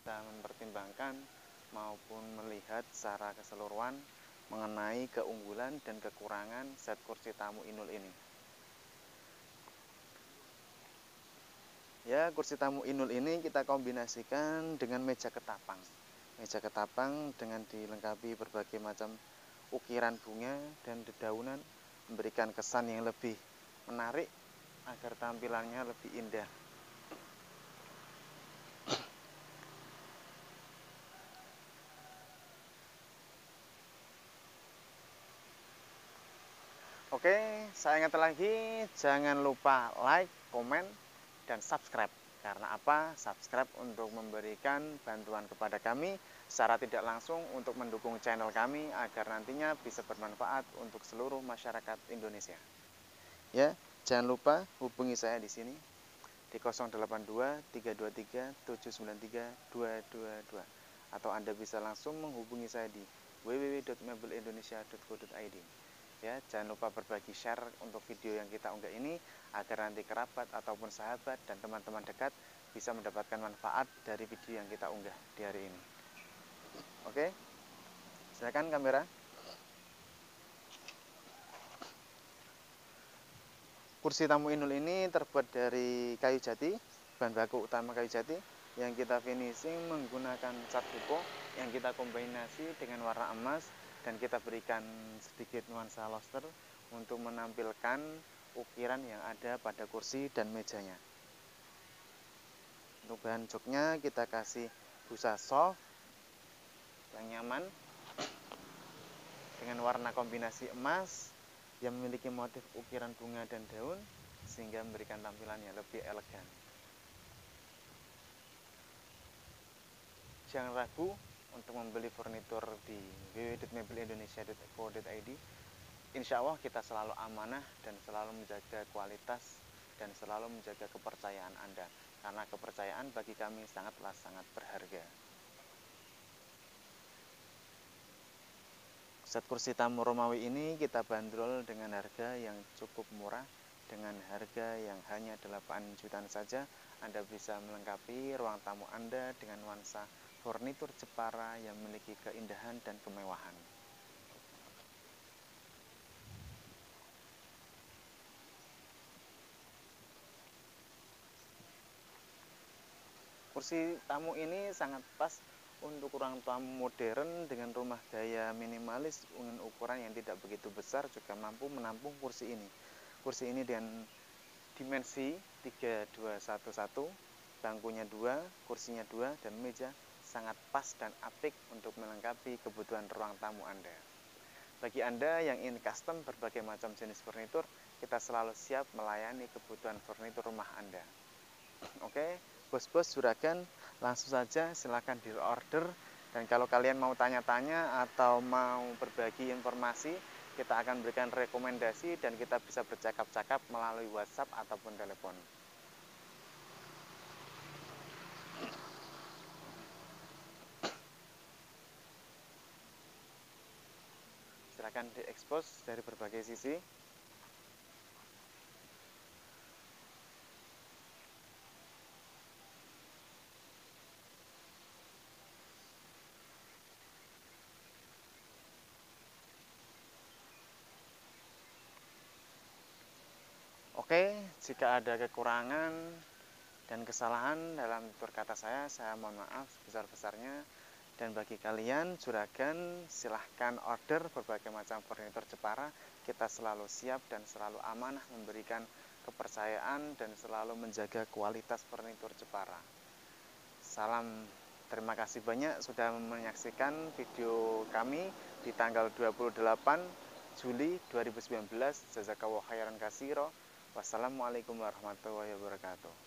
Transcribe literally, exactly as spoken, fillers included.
kita mempertimbangkan maupun melihat secara keseluruhan mengenai keunggulan dan kekurangan set kursi tamu Inul ini. Ya, kursi tamu Inul ini kita kombinasikan dengan meja ketapang. Meja ketapang dengan dilengkapi berbagai macam ukiran bunga dan dedaunan memberikan kesan yang lebih menarik agar tampilannya lebih indah. Oke, saya ingat lagi, jangan lupa like, komen, dan subscribe. Karena apa? Subscribe untuk memberikan bantuan kepada kami secara tidak langsung untuk mendukung channel kami agar nantinya bisa bermanfaat untuk seluruh masyarakat Indonesia. Ya, jangan lupa hubungi saya di sini di nol delapan dua tiga dua tiga tujuh sembilan tiga dua dua dua atau Anda bisa langsung menghubungi saya di w w w titik mebel indonesia titik co titik i d. Ya, jangan lupa berbagi share untuk video yang kita unggah ini agar nanti kerabat ataupun sahabat dan teman-teman dekat bisa mendapatkan manfaat dari video yang kita unggah di hari ini. Oke, silakan kamera. Kursi tamu Inul ini terbuat dari kayu jati, bahan baku utama kayu jati yang kita finishing menggunakan cat buko yang kita kombinasi dengan warna emas dan kita berikan sedikit nuansa luster untuk menampilkan ukiran yang ada pada kursi dan mejanya. Untuk bahan joknya kita kasih busa soft yang nyaman dengan warna kombinasi emas yang memiliki motif ukiran bunga dan daun sehingga memberikan tampilan yang lebih elegan. Jangan ragu untuk membeli furnitur di w w w titik mebel indonesia titik co titik i d. Insya Allah kita selalu amanah dan selalu menjaga kualitas dan selalu menjaga kepercayaan Anda, karena kepercayaan bagi kami sangatlah sangat berharga. Set kursi tamu Romawi ini kita bandrol dengan harga yang cukup murah, dengan harga yang hanya delapan jutaan saja. Anda bisa melengkapi ruang tamu Anda dengan nuansa furnitur Jepara yang memiliki keindahan dan kemewahan. Kursi tamu ini sangat pas untuk ruang tamu modern dengan rumah gaya minimalis dengan ukuran yang tidak begitu besar juga mampu menampung kursi ini. Kursi ini dengan dimensi tiga dua satu satu, bangkunya dua, kursinya dua, dan meja sangat pas dan apik untuk melengkapi kebutuhan ruang tamu Anda. Bagi Anda yang ingin custom berbagai macam jenis furnitur, kita selalu siap melayani kebutuhan furnitur rumah Anda. Oke, bos-bos juragan, langsung saja silakan di order. Dan kalau kalian mau tanya-tanya atau mau berbagi informasi, kita akan berikan rekomendasi dan kita bisa bercakap-cakap melalui WhatsApp ataupun telepon. Silakan diekspos dari berbagai sisi. Oke, jika ada kekurangan dan kesalahan dalam tutur kata saya, saya mohon maaf sebesar-besarnya. Dan bagi kalian juragan, silahkan order berbagai macam furnitur Jepara. Kita selalu siap dan selalu amanah memberikan kepercayaan dan selalu menjaga kualitas furnitur Jepara. Salam, terima kasih banyak sudah menyaksikan video kami di tanggal dua puluh delapan Juli dua ribu sembilan belas. Jazakallahu khairan katsira. Wassalamualaikum warahmatullahi wabarakatuh.